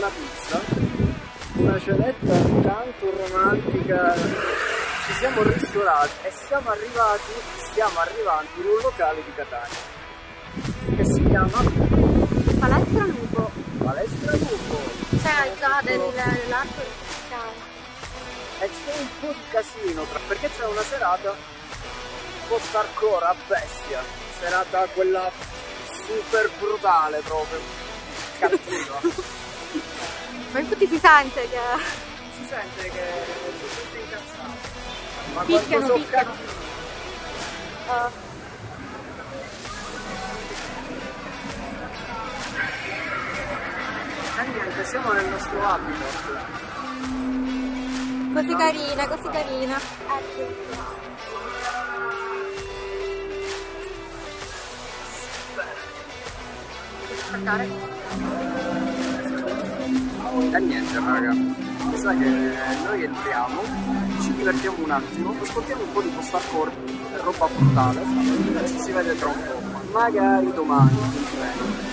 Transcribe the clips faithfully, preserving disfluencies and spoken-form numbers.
una pizza, una cenetta tanto romantica, ci siamo ristorati e siamo arrivati, stiamo arrivando in un locale di Catania che si chiama Palestra Lupo. Palestra Lupo. C'è già dell'arco ufficiale. E c'è un po' di casino perché c'è una serata post hardcore a bestia, serata quella super brutale proprio, cattiva. Ma infatti si sente che... Si sente che sono tutti incazzati. Ma picchiano, so picchiano. Uh. E niente, siamo nel nostro habitat. Così carina, così carina. Ecco. Attaccare. E niente raga, mi sa che noi entriamo, ci divertiamo un attimo, ascoltiamo un po' di post-hardcore, roba brutale, e ci si vede tra un po', magari domani, non si vede.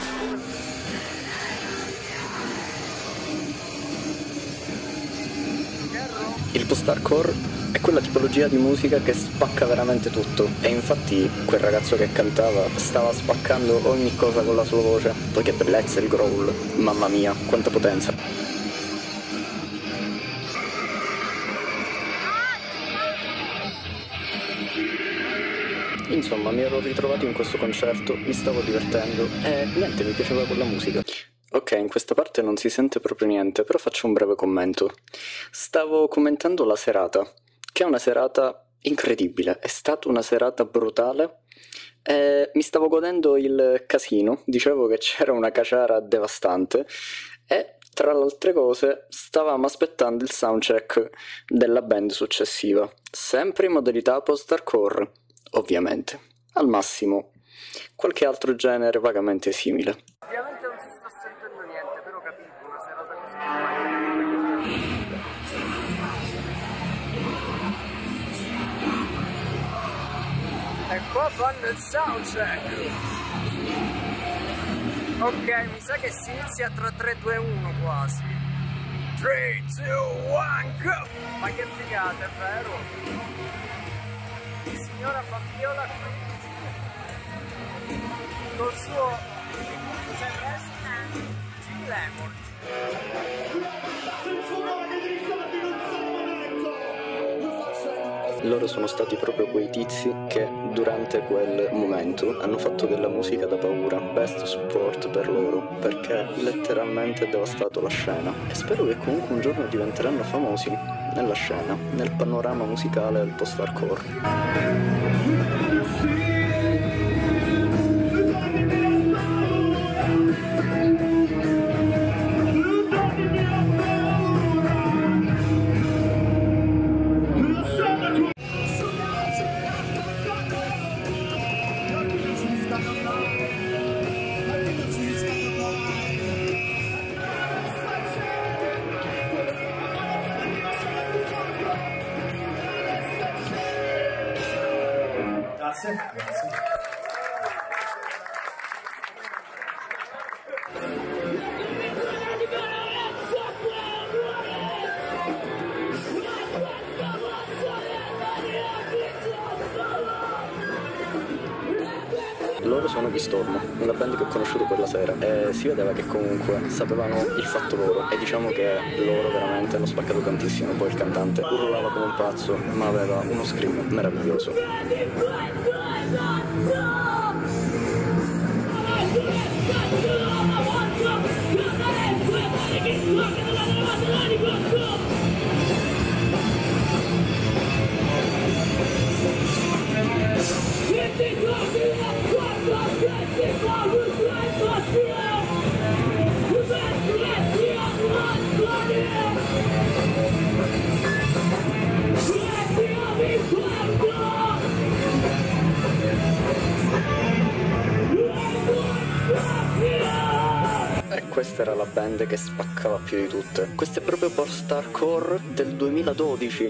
Il post-hardcore è quella tipologia di musica che spacca veramente tutto e infatti quel ragazzo che cantava stava spaccando ogni cosa con la sua voce. Poi che bellezza il growl, mamma mia, quanta potenza. Insomma, mi ero ritrovato in questo concerto, mi stavo divertendo e niente, mi piaceva quella musica. Ok, in questa parte non si sente proprio niente, però faccio un breve commento. Stavo commentando la serata, che è una serata incredibile, è stata una serata brutale e mi stavo godendo il casino, dicevo che c'era una caciara devastante e tra le altre cose stavamo aspettando il soundcheck della band successiva, sempre in modalità post-hardcore, ovviamente, al massimo qualche altro genere vagamente simile. Ovviamente non si sta sentendo niente, però capito, una serata così. E qua fanno il soundcheck. Ok, mi sa che si inizia tra tre, due, uno quasi. tre, due, uno, go! Ma che figata, è vero? Il signora Fabiola qui col suo Gin Lemon. Loro sono stati proprio quei tizi che durante quel momento hanno fatto della musica da paura, best support per loro, perché letteralmente ha devastato la scena e spero che comunque un giorno diventeranno famosi nella scena, nel panorama musicale del post-hardcore. Grazie, grazie. Loro sono gli Storm, una band che ho conosciuto quella sera e si vedeva che comunque sapevano il fatto loro e diciamo che loro veramente hanno spaccato tantissimo. Poi il cantante urlava come un pazzo ma aveva uno scream meraviglioso. E questa era la band che spaccava più di tutte. Questo è proprio post-hardcore del duemiladodici.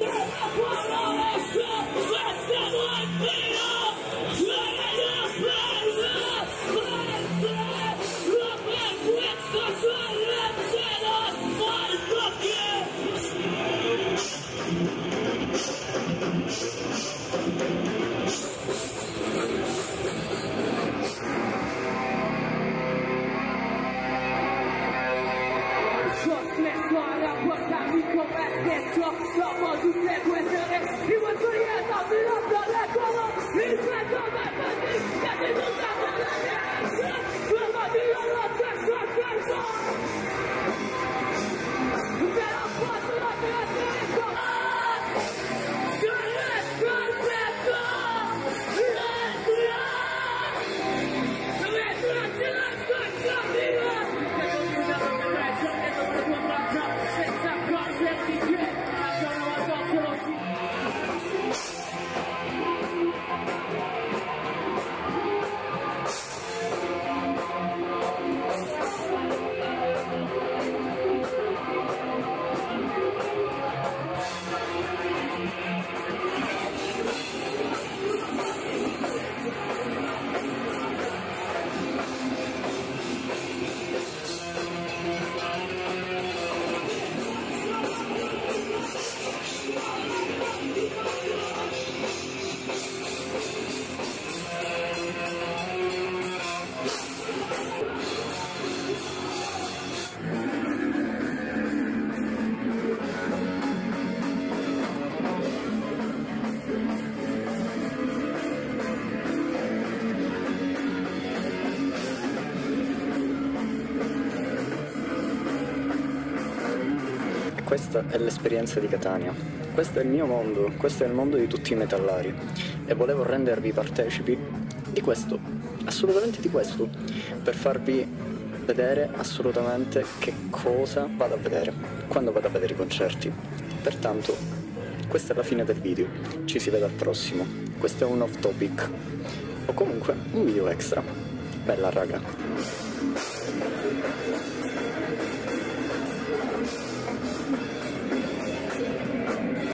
questa è l'esperienza di Catania, questo è il mio mondo, questo è il mondo di tutti i metallari e volevo rendervi partecipi di questo, assolutamente di questo, per farvi vedere assolutamente che cosa vado a vedere quando vado a vedere i concerti. Pertanto questa è la fine del video, ci si vede al prossimo, questo è un off topic o comunque un video extra. Bella raga.